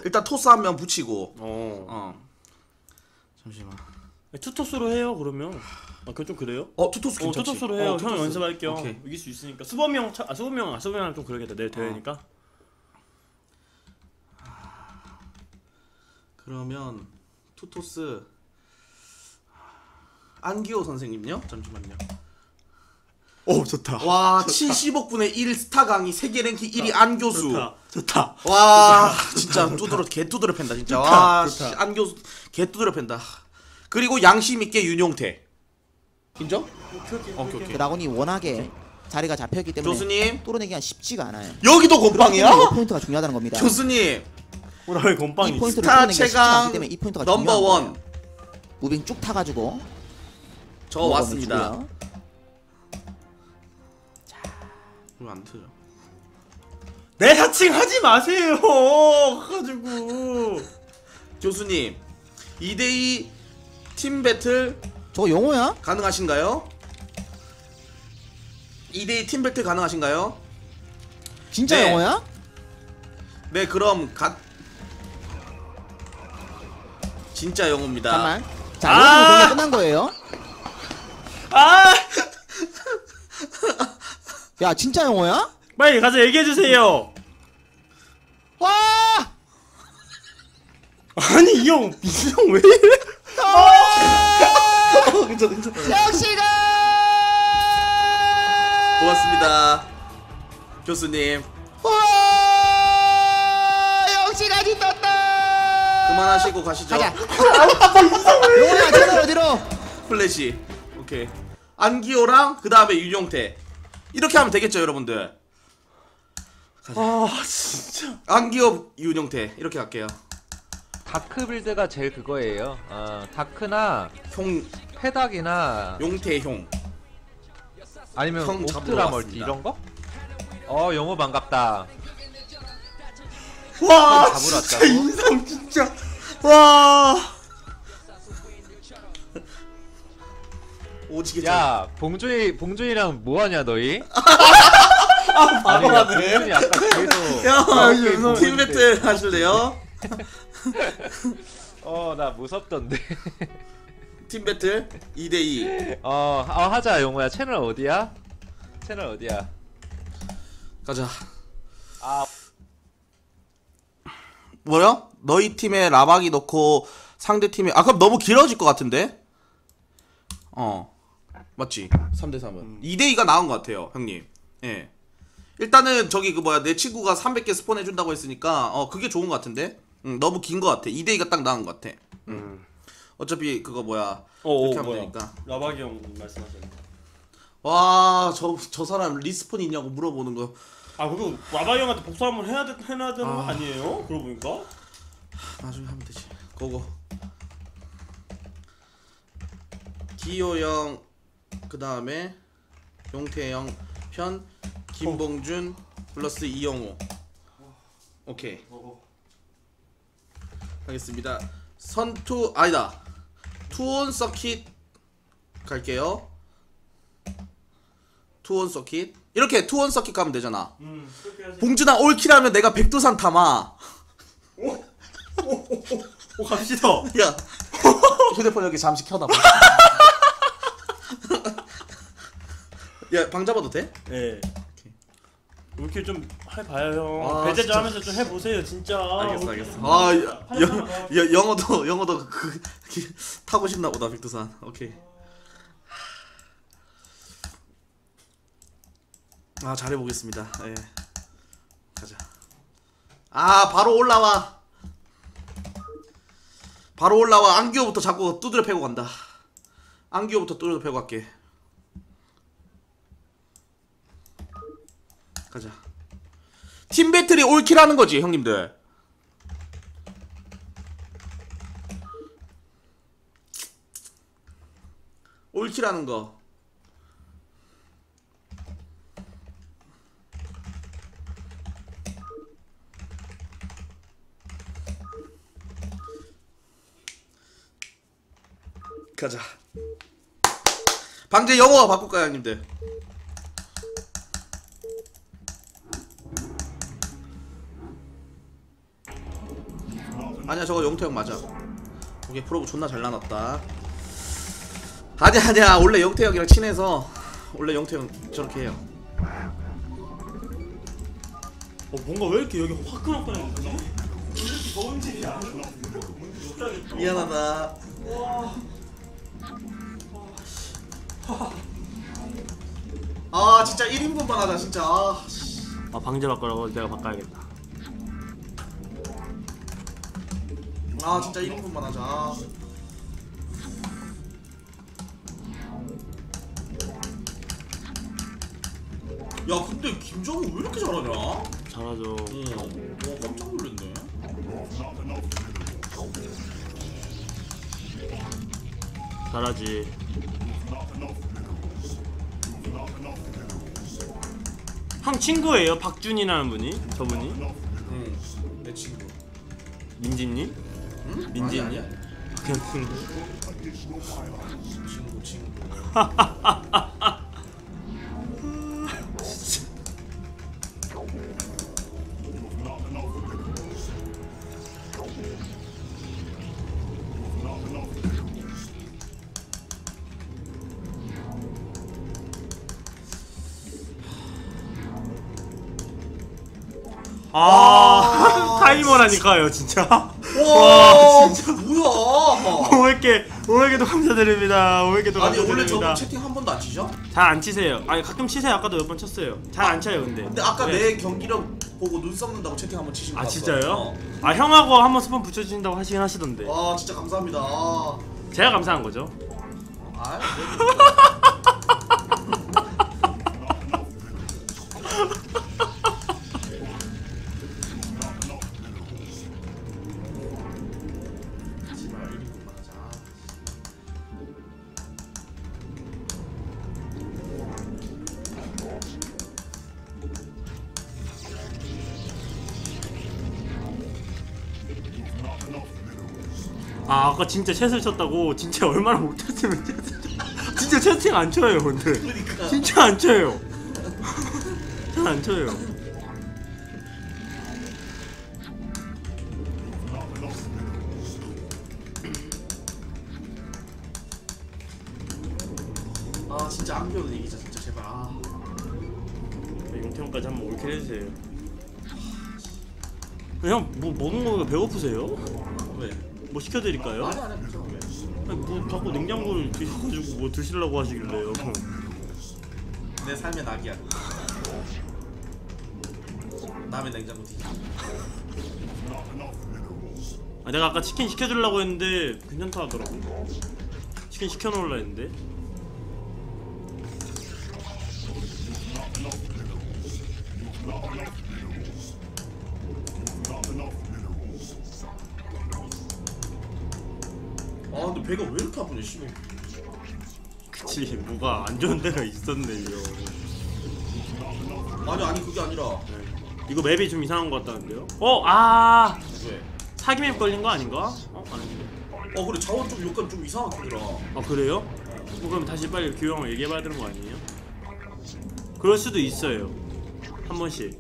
일단 토스 한 명 붙이고. 잠시만. 투토스로 해요 그러면. 그건 좀 그래요? 투토스 괜찮지? 투토스로 해요. 형 투토스. 연습할게요. 오케이. 이길 수 있으니까. 수범이랑 좀 그러겠다. 내일 대회니까. 그러면 투토스 안기호 선생님요? 잠시만요. 오 좋다. 와 70억분의 1 스타 강의 세계 랭킹 1위 안교수. 좋다. 와 진짜 개 두드려 팬다 진짜. 와 좋다. 안교수 개 두드려 팬다. 그리고 양심 있게 윤용태. 인정? 오케이. 드라곤이 워낙에 자리가 잡혀있기 때문에 교수님 뚫어내기가 쉽지가 않아요. 여기도 건빵이야? 이 포인트가 중요하다는 겁니다. 교수님 왜 건빵이? 이 포인트를 스타 뚫어내기가 쉽지 않기 최강 때문에 이 포인트가 넘버 중요한 원. 거예요. 무빙 쭉 타가지고 저 왔습니다. 주고요. 이거 안 틀려. 내 사칭 하지 마세요. 가지고. 교수님 2대2 팀 배틀 저거 영어야? 가능하신가요? 2대2 팀 배틀 가능하신가요? 진짜 네. 영어야? 네 그럼 진짜 영어입니다. 잠깐만. 자, 여기서 경기 끝난 거예요. 야, 진짜 영어야? 빨리 가서 얘기해 주세요. 와! 아니 이 형 미수 형 왜 이래? 괜찮아. 역시가! 고맙습니다. 교수님 와! 역시가 짓떴다! 그만하시고 가시죠. 가자. 영어야, 채널 어디로? 플래시. 오케이. 안기호랑 그 다음에 윤용태. 이렇게 하면 되겠죠 여러분들. 진짜. 안기호 윤용태 이렇게 갈게요. 다크 빌드가 제일 그거예요. 다크나 형 페닥이나 용태 형. 아니면 형 잡으러 옵트라 멀티 왔습니다. 이런 거? 영호 반갑다. 와 잡으러 진짜 왔다고? 인성 진짜. 와. 오지게 야, 봉준이랑 뭐하냐 너희? 바보하네. 봉준이 아까 뒤에서 형 팀 배틀 하실래요? 나 무섭던데. 팀 배틀 2대2 하자 용호야. 채널 어디야? 채널 어디야? 가자. 아, 뭐요? 너희 팀에 라박이 넣고 상대 팀에 그럼 너무 길어질 것 같은데? 맞지? 3대3은 2대2가 나은 것 같아요 형님. 예. 일단은 저기 내 친구가 300개 스폰 해준다고 했으니까 그게 좋은 것 같은데? 너무 긴 것 같아. 2대2가 딱 나은 것 같아. 어차피 그거 이렇게 하면 되니까. 라박이 형 말씀하세요. 와, 저 사람 리스폰 있냐고 물어보는 거. 그리고 라박이 형한테 복수 한번 해야 되는 거 아니에요? 그러고 보니까. 나중에 하면 되지. 고고. 기호 형, 그 다음에 용태 형 편, 김봉준 플러스 이영호. 오케이. 하겠습니다. 아니다. 투온 서킷 갈게요. 투온 서킷. 이렇게 투온 서킷 가면 되잖아. 봉준아 올킬하면 내가 백두산 타마. 갑시다. 야, 휴대폰 여기 잠시 켜놔봐. 야, 방 잡아도 돼? 네. 이렇게 좀 해봐요 형. 배제 좀 진짜. 하면서 좀 해보세요 진짜. 알겠어. 영어도 타고 싶나 보다 백두산. 오케이. 잘해보겠습니다. 예. 가자. 바로 올라와. 안기호부터 자꾸 두드려 패고 간다. 안기호부터 두드려 패고 갈게. 가자. 팀 배틀이 올킬하는 거지 형님들. 올킬하는 거. 가자. 방제 영어가 바꿀까요 형님들? 아니야 저거 영태 형 맞아. 오케이 프로브 존나 잘 나눴다. 아니야 원래 영태 형이랑 친해서 원래 영태 형 저렇게 해요. 뭔가 왜 이렇게 여기 화끈화끈해지지? 왜 이렇게 더운 집이야? 미안하다. 아 진짜 1인분만 하자 진짜. 방제 바꾸라고 내가 바꿔야겠다. 아 진짜 1인분만 하자. 야 근데 김정우 왜 이렇게 잘하냐? 잘하죠. 와 깜짝 놀랐네. 잘하지. 형 친구예요? 박준이라는 분이? 저분이? 응. 내 친구. 민지님? 응? 민지님? 아니야. 그냥 친구. 친구. 타이머라니까요 진짜. 와 진짜 뭐야? 500개도 감사드립니다. 500개도 아니 원래 감사드립니다. 저분 채팅 한 번도 안 치죠? 잘 안 치세요. 아니 가끔 치세요. 아까도 몇 번 쳤어요. 잘 안 쳐요 근데. 근데 아까 왜? 내 경기력 보고 눈 썩는다고 채팅 한 번 치신 거 아 같아. 진짜요? 아 형하고 한번 스폰 붙여주신다고 하시긴 하시던데. 와 진짜 감사합니다. 제가 감사한 거죠. 아, 제발 1인분만 하자. 아까 진짜 챗을 쳤다고. 진짜 얼마나 못했으면 진짜 채팅 안 쳐요 근데. 그러니까. 진짜 안 쳐요. 잘 안 쳐요. 아 진짜 안 배우는 얘기자 진짜 제발. 아. 용태형까지 한번 올킬 해주세요. 형 뭐 먹는 거 배고프세요? 왜? 뭐 시켜드릴까요? 아니 괜찮아 왜? 아니 뭐 자꾸 냉장고를 드셔가지고 뭐 드시려고 하시길래요. 내 삶의 낙이야. 남의 냉장고 뒤져. 아 내가 아까 치킨 시켜주려고 했는데 괜찮다 하더라고. 치킨 시켜놓으려 했는데. 아 근데 배가 왜 이렇게 아프냐 씨발. 그치 뭐가 안 좋은 데가 있었네요. 아니 그게 아니라. 이거 맵이 좀 이상한 것 같다는데요? 왜? 사기 맵 걸린 거 아닌가? 아닌데. 그래 자원 좀 약간 좀 이상하게 들어. 아 그래요? 그럼 다시 빨리 규형을 얘기해봐야 되는 거 아니에요? 그럴 수도 있어요. 한 번씩.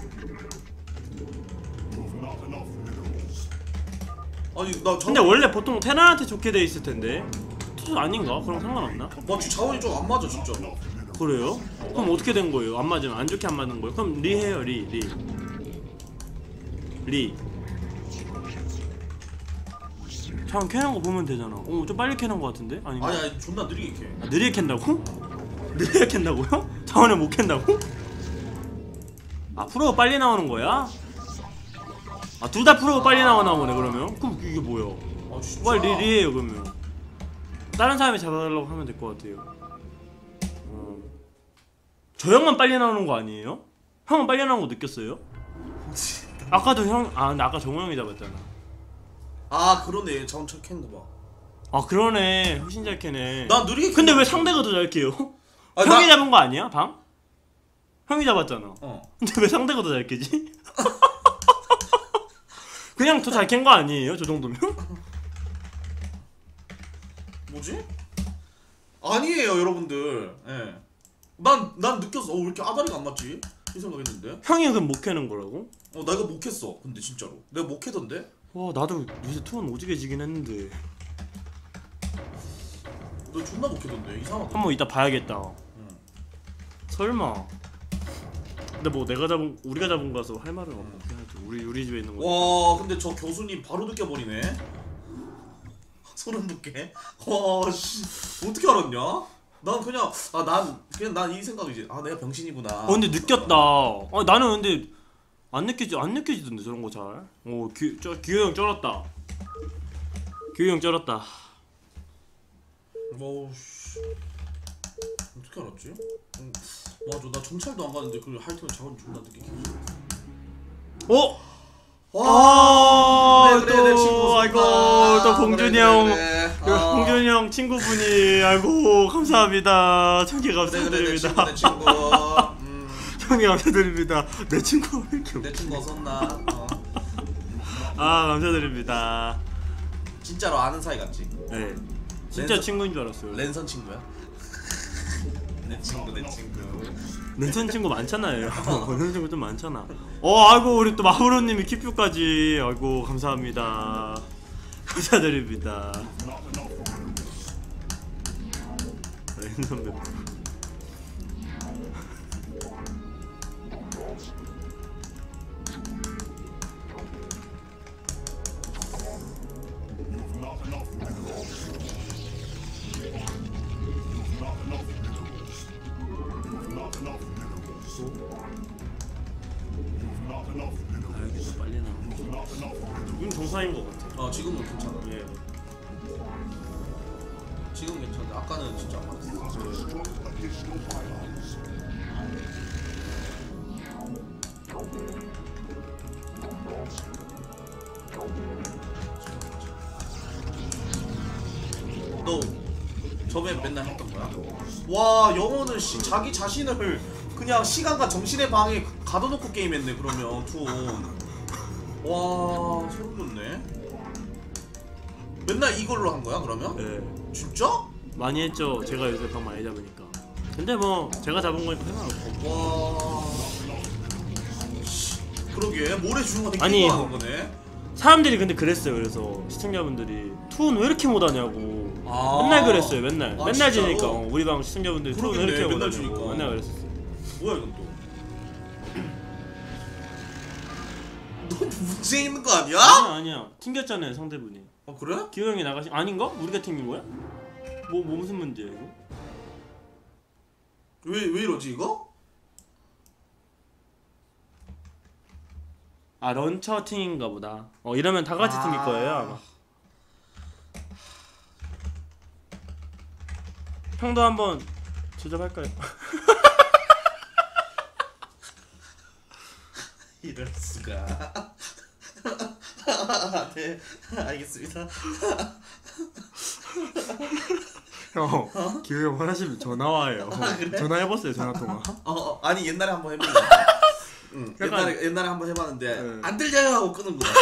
아니 나 근데 원래 보통 테란한테 좋게 돼 있을 텐데. 아닌가? 그럼 상관없나? 마치 자원이 좀 안 맞아 진짜. 그래요? 그럼 어떻게 된 거예요? 안 맞으면 안 좋게 안 맞는 거예요? 그럼 리 해요 리. 참 캐는 거 보면 되잖아. 좀 빨리 캐는 거 같은데? 아닌가? 아니 존나 느리게 캐. 느리게 캔다고? 느리게 캔다고요? 자원을 못 캔다고? 아 프로가 빨리 나오는 거야? 아 둘 다 프로가 빨리 나오나 보네 그러면? 그럼 이게 뭐야? 아 진짜. 빨리 리해요 그러면. 다른 사람이 잡아달라고 하면 될 것 같아요. 저 형만 빨리 나오는 거 아니에요? 형은 빨리 나오는 거 느꼈어요? 아까도 형, 근데 아까 정우 형이 잡았잖아. 아 그러네 자원 잘 캔다 봐. 아 그러네 훨씬 잘 캐네. 나 느리게. 근데 왜 상대가 더 잘 캐요? 아니, 형이 잡은 거 아니야 방? 형이 잡았잖아. 어. 근데 왜 상대가 더 잘 캐지? 그냥 더 잘 캔 거 아니에요? 저 정도면? 뭐지? 아니에요 여러분들. 예. 난 느꼈어. 왜 이렇게 아다리가 안 맞지? 이 생각했는데. 형이 그럼 못 캐는 거라고? 나 이거 못 캤어. 근데 진짜로. 내가 못 캐던데? 와 나도 요새 투원 오지게 지긴 했는데 너 존나 못해던데 이상하다. 한번 이따 봐야겠다. 설마. 근데 뭐 우리가 잡은 거라서 할 말은 없긴 하죠. 우리 집에 있는 거. 와 근데 저 교수님 바로 느껴버리네. 소름 돋게. 와씨 어떻게 알았냐? 난 그냥 난 이 생각이지. 아 내가 병신이구나. 근데 느꼈다. 나는 근데 안 느껴지던데 저런 거 잘. 기호 형 쩔었다. 기호 형 쩔었다. 씨 어떻게 알았지? 맞아 나 정찰도 안 가는데 그 하여튼 자원 존나 늦게 키워줘. 와 또 내 친구 아이고 또 봉준이 형 봉준이 형 친구분이 아이고 감사합니다. 청개 감사드립니다. 내 친구 청개 감사드립니다. 내 친구 왜 이렇게 내 친구 어섰나? 아 감사드립니다. 진짜로 아는 사이 같지? 네 진짜 랜선- 친구인 줄 알았어요. 랜선 친구야? 내 친구 랜선 친구 많잖아요. 랜선 친구 좀 많잖아. 아이고 우리 또 마브로님이 키뷰까지 아이고 감사합니다. 감사드립니다. 랜선 멤버. 알겠어 빨리 나. 지금 정상인 것 같아. 지금은 괜찮아. 예. 지금 괜찮은데 아까는 진짜 안 맞았어. 너 저번에 맨날 했던 거야? 와 영어는 자기 자신을 그냥 시간과 정신의 방에 가둬놓고 게임했네. 그러면 투원 와 소름 돋네. 맨날 이걸로 한 거야 그러면? 네. 진짜? 많이 했죠. 제가 요새 방 많이 잡으니까. 근데 뭐 제가 잡은 거니까 상관없고. 와 그러게 모래 주머니 아니, 끼고 하는 거네. 사람들이 근데 그랬어요. 그래서 시청자분들이 투혼 왜 이렇게 못하냐고 아. 맨날 그랬어요. 맨날 아, 맨날 진짜로? 지니까 우리 방 시청자분들이 투혼 왜 그러겠네, 이렇게 맨날 못하냐고 지니까. 맨날 그랬었어요. 뭐야 이건 또? 너 문제 있는 거 아니야? 아니야 튕겼잖아요 상대분이. 그래? 기호 형이 나가신 아닌가? 우리가 튕긴 거야? 뭐 무슨 문제야 이거? 왜 이러지 이거? 아 런처 튕인가 보다. 이러면 다 같이 튕길 거예요 아마. 형도 한번 제작할까요? 이럴 수가. 네 알겠습니다. 형 기호 형 화나시면 전화 와요. 그래? 전화해봤어요 전화 통화. 아니 옛날에 한번 해봤는데. 응 약간- 옛날에 한번 해봤는데 네. 안 들려요 하고 끄는 거야.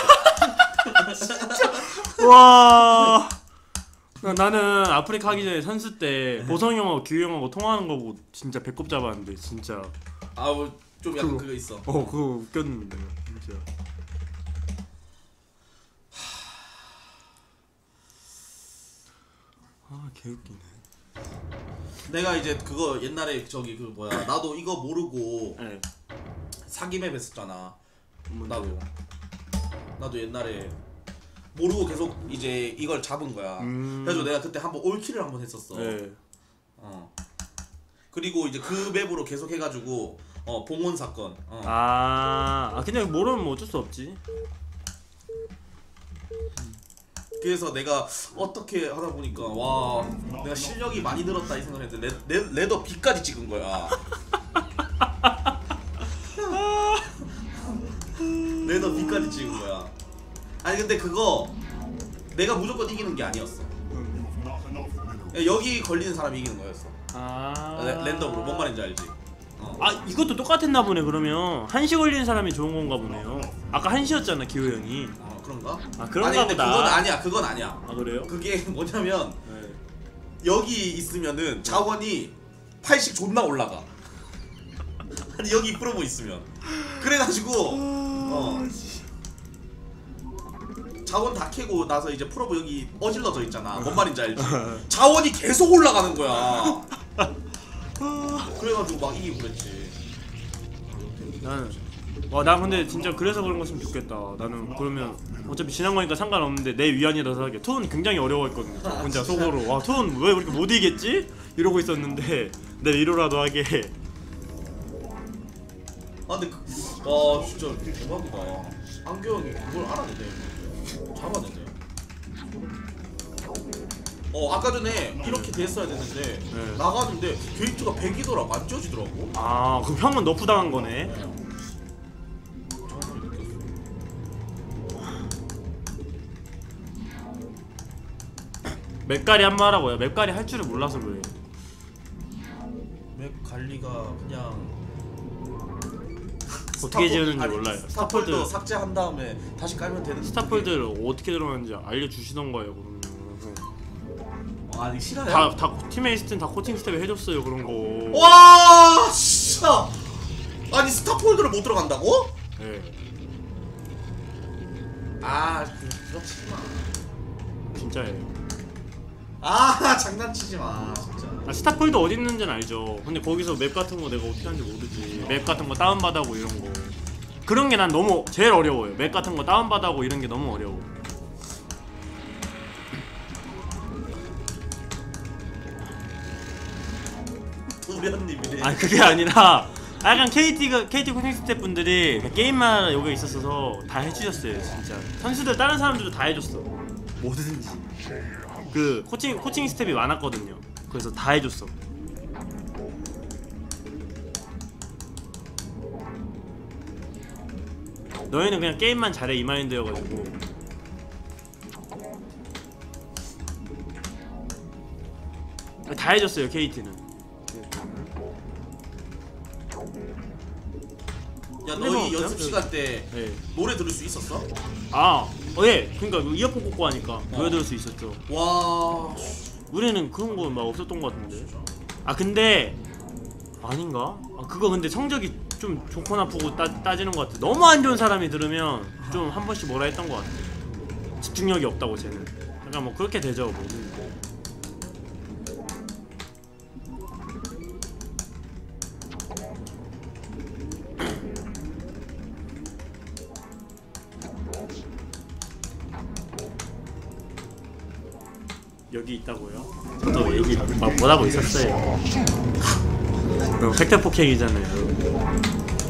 와. 나는 아프리카 하기 전에 선수 때 보성 형하고 기호 형하고 통화하는 거 보고 진짜 배꼽 잡았는데 진짜. 좀 약간 그거 있어. 그거 웃겼는데 진짜. 개웃기네. 내가 이제 그거 옛날에 저기 그 뭐야 나도 이거 모르고 네. 사기맵 했었잖아. 뭔데요? 나도 옛날에 모르고 계속 이제 이걸 잡은 거야. 그래서 내가 그때 한번 올킬을 한번 했었어. 네. 그리고 이제 그 맵으로 계속 해가지고 봉원 사건. 그냥 모르면 뭐 어쩔 수 없지. 그래서 내가 어떻게 하다 보니까 와 내가 실력이 많이 늘었다 이 생각을 했는데 레더 B까지 찍은 거야. 레더 B까지 찍은 거야. 아니 근데 그거 내가 무조건 이기는 게 아니었어. 여기 걸리는 사람이 이기는 거였어. 랜덤으로 뭔 말인지 알지? 이것도 똑같았나 보네. 그러면 1시 걸리는 사람이 좋은 건가 보네요. 아까 1시였잖아 기호 형이. 그런가? 그런가 아니 근데 보다. 그건 아니야. 그래요? 그게 뭐냐면 네. 여기 있으면은 자원이 80 존나 올라가. 아니 여기 프로모 있으면 그래가지고 자원 다 캐고 나서 이제 프로브 여기 어질러져 있잖아. 뭔 말인지 알지? 자원이 계속 올라가는 거야. 그래가지고 막 이기고 그랬지. 난 근데 진짜 그래서 그런 거였으면 좋겠다. 나는 그러면 어차피 지난 거니까 상관없는데 내 위안이라서 하게. 투는 굉장히 어려워했거든. 혼자 속으로 와 투는 왜 이렇게 못 이기겠지? 이러고 있었는데 내 위로라도 하게. 아 근데 와 진짜 대박이다. 안경이 그걸 알아내네. 잡아내네. 아까 전에 이렇게 됐어야 됐는데 네. 나가는데 게이트가 100이더라고. 안 쪄지더라고. 아 그럼 형은 너프 당한 거네. 맵가리 한 번 하라고요. 맵가리 할 줄을 몰라서 그래. 맵 관리가 그냥 어떻게 지우는지 아니, 몰라요. 스타폴더 스타폴드 삭제한 다음에 다시 깔면 되는. 스타폴드를 어떻게 들어가는지 알려주시던가요. 그러면 아니 싫어요? 다 팀메이스트는 다 코칭 스텝 해줬어요 그런 거. 와 진짜. 아니 스타폴드를 못 들어간다고? 네. 아 그렇지 마. 진짜예요. 아 장난치지 마 진짜. 스타폴드 어디 있는지는 알죠. 근데 거기서 맵 같은 거 내가 어떻게 하는지 모르지. 맵 같은 거 다운받아고 이런 거. 그런 게 난 너무 제일 어려워요. 맵 같은 거 다운받아고 이런 게 너무 어려워. 우연님이래. 아니 그게 아니라 약간 KT 코칭 스텝 분들이 게임만 여기 있었어서 다 해주셨어요. 진짜 선수들 다른 사람들도 다 해줬어. 뭐든지 그 코칭 스텝이 많았거든요. 그래서 다 해줬어. 너희는 그냥 게임만 잘해 이 마인드여가지고. 다 해줬어요 KT는. 야 근데 뭐 너희 없죠? 연습 시간 때 네. 노래 들을 수 있었어? 예. 그러니까 이어폰 꽂고 하니까 노래 들을 수 있었죠. 와. 우리는 그런 거 막 없었던 것 같은데. 근데 아닌가? 그거 근데 성적이 좀 좋고 나쁘고 따지는 것 같아. 너무 안 좋은 사람이 들으면 좀 한 번씩 뭐라 했던 것 같아. 집중력이 없다고 쟤는. 그러니까 뭐 그렇게 되죠 뭐. 여기 있다고요? 저도 얘기 막 뭐라고 있었어요. 팩트 폭행이잖아요.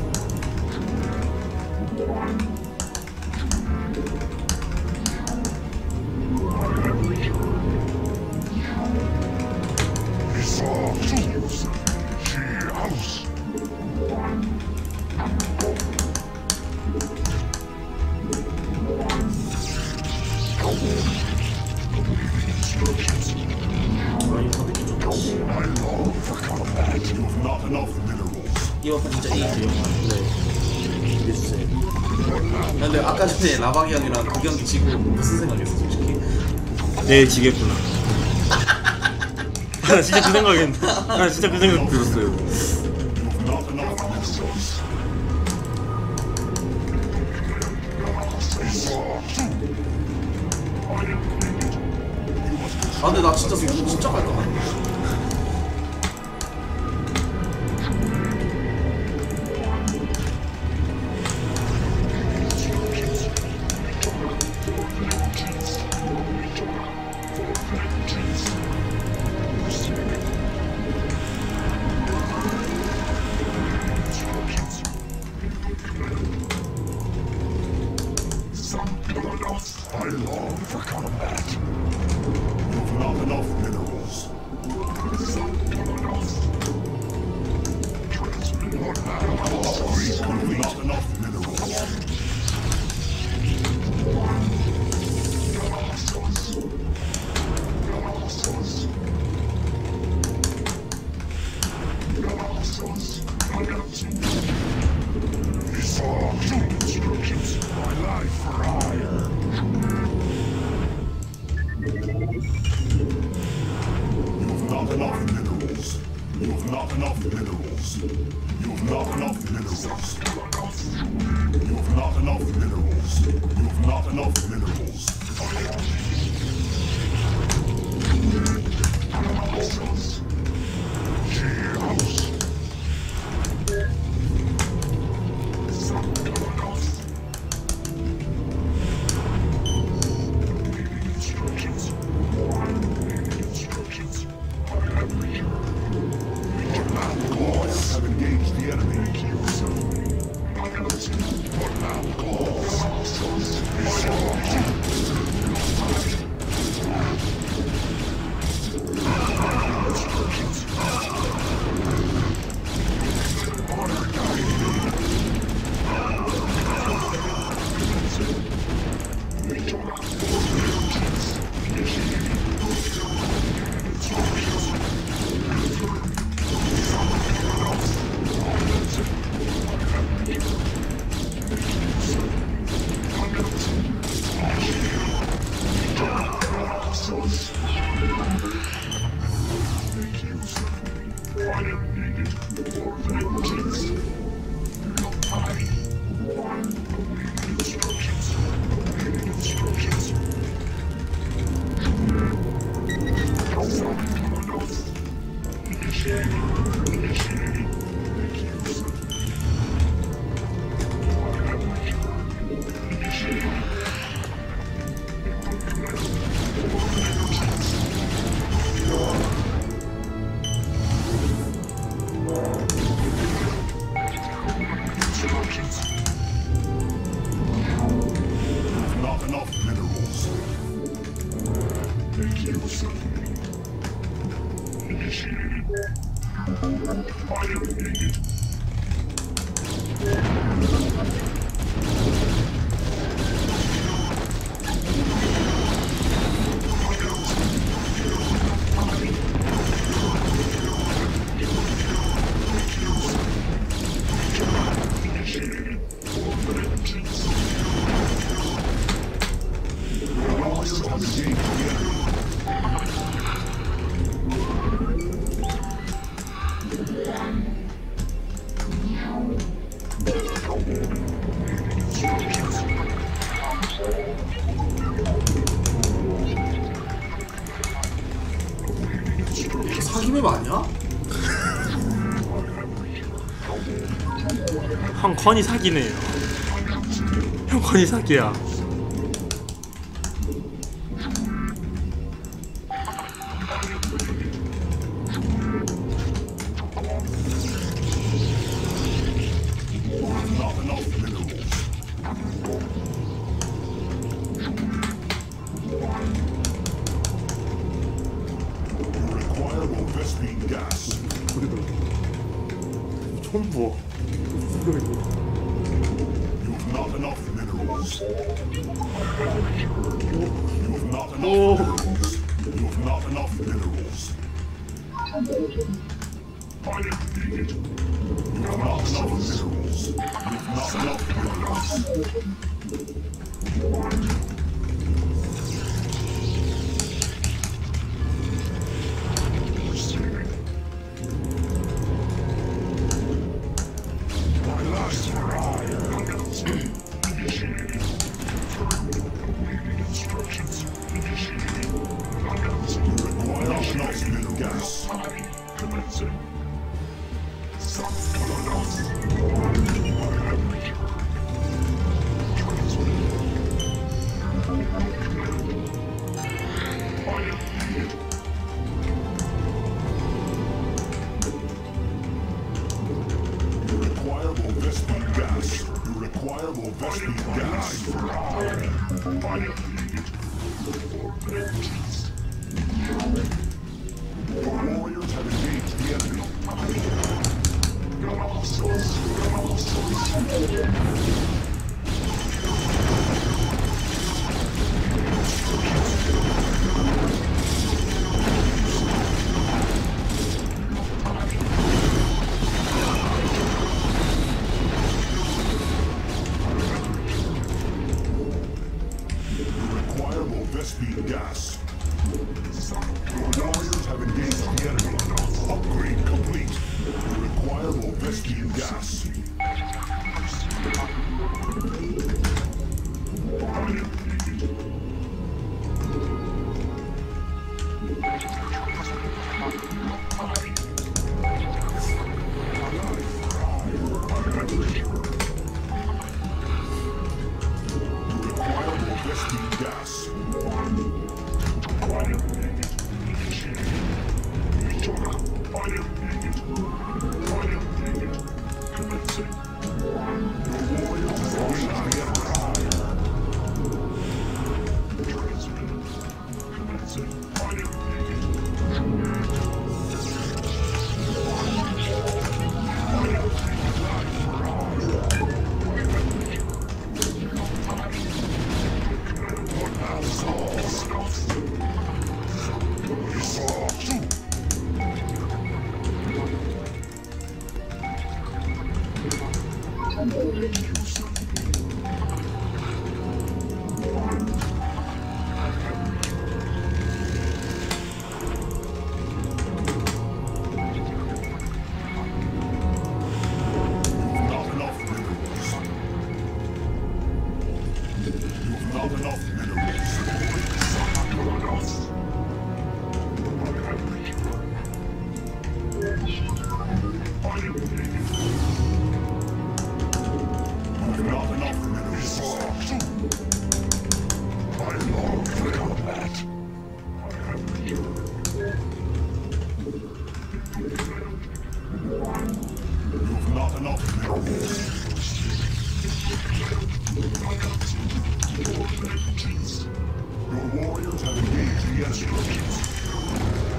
이어폰 진짜 이기지. 네. 해주세요. 근데 아까 전에 라방이 형이랑 그 경기 지고 무슨 생각했어 솔직히? 내일 지겠구나. 진짜 그 생각했는데. 진짜 그 생각 들었어요. 근데 나 진짜 진짜 갈 것 같아. I long for combat. You've not enough minerals. You've not enough minerals. My life for hire. You've not enough minerals. You've not enough minerals. You've not enough minerals. You've not enough minerals. You've not enough minerals. Warriors have engaged the enemy. Not enough minerals. Make use of me. Initiated. Fire needed. Warriors have engaged the enemy. 사기맵 아니야? 형 컨이 사기네요. 형 컨이 사기야. Not enough minerals. You require more Vespine gas. 처음 봐. You've not enough minerals. You've not enough minerals. You've not enough minerals. Fire needed. You've not enough minerals. You've not enough minerals. My last cry. Initiated. Instructions. Initiated. You require not enough mineral gas. Commencing. You require more Vespine gas. You require more Vespine gas. Fire needed. The warriors have engaged the enemy. You require more Vespine gas. Your warriors have engaged the enemy. Upgrade complete. You require more Vespine gas. Not enough minerals. You've not enough minerals. You've not enough minerals. I long for combat. You've not enough minerals. Your warriors have engaged the enemy.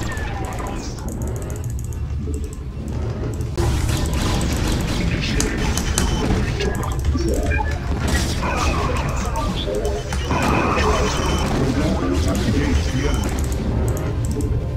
Your warriors have engaged the enemy.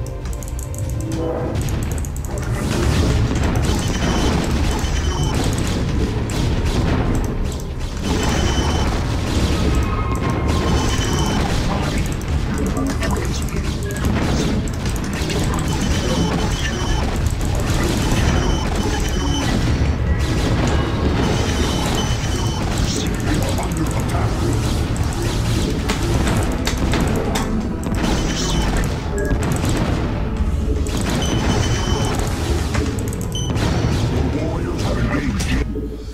Your warriors have engaged the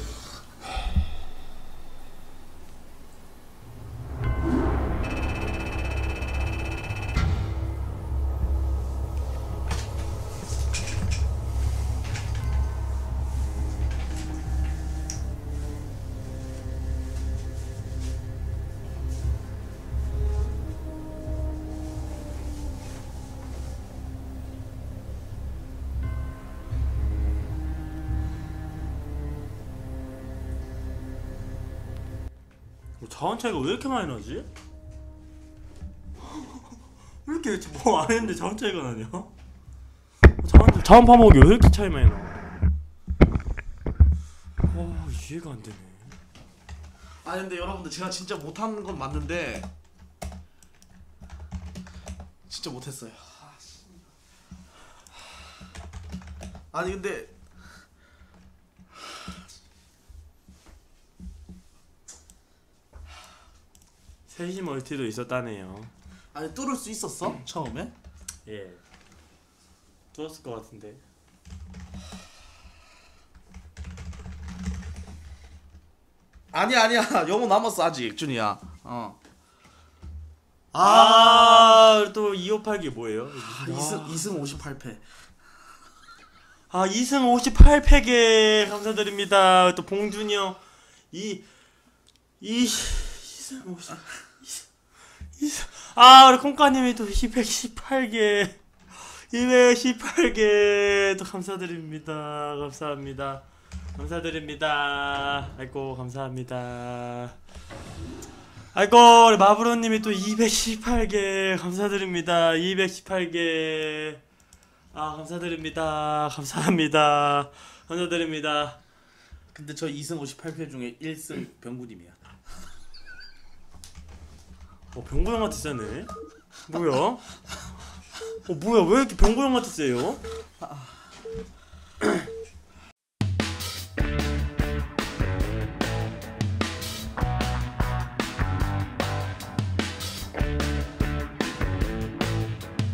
자원 차이가 왜 이렇게 많이 나지? 왜 이렇게 뭐 안 했는데 자원 차이가 나냐? 자원 파먹이 왜 이렇게 차이 많이 나? 와 이해가 안 되네. 아니 근데 여러분들 제가 진짜 못하는 건 맞는데 진짜 못했어요. 아니 근데 셋이 멀티도 있었다네요. 아니 뚫을 수 있었어? 처음에? 예. 뚫었을 것 같은데. 아니야 영혼 남았어 아직 준이야. 또 2588기 뭐예요? 2승 58패. 2승 58패게 감사드립니다. 또 봉준이 형 2승 50 우리 콩까님이 또 218개 218개 또 감사드립니다. 감사합니다. 감사드립니다. 아이고 감사합니다. 아이고 우리 마브로님이 또 218개 감사드립니다. 218개 감사드립니다. 감사합니다. 감사드립니다. 근데 저 2승 58패 중에 1승 병구님이야. 병구 형한테 세네. 뭐야? 뭐야 왜 이렇게 병구 형한테 세요?